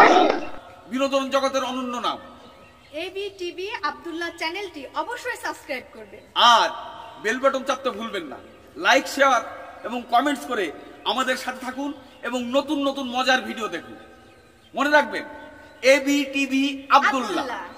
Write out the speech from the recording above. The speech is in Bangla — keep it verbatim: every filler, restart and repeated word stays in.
বিনোদন জগতের অনন্য নাম এবি টিভি আব্দুল্লাহ চ্যানেলটি অবশ্যই সাবস্ক্রাইব করবেন আর বেল বাটন চাপতে ভুলবেন না। লাইক, শেয়ার এবং কমেন্টস করে আমাদের সাথে থাকুন এবং নতুন নতুন মজার ভিডিও দেখুন। মনে রাখবেন, এবি টিভি আব্দুল্লাহ।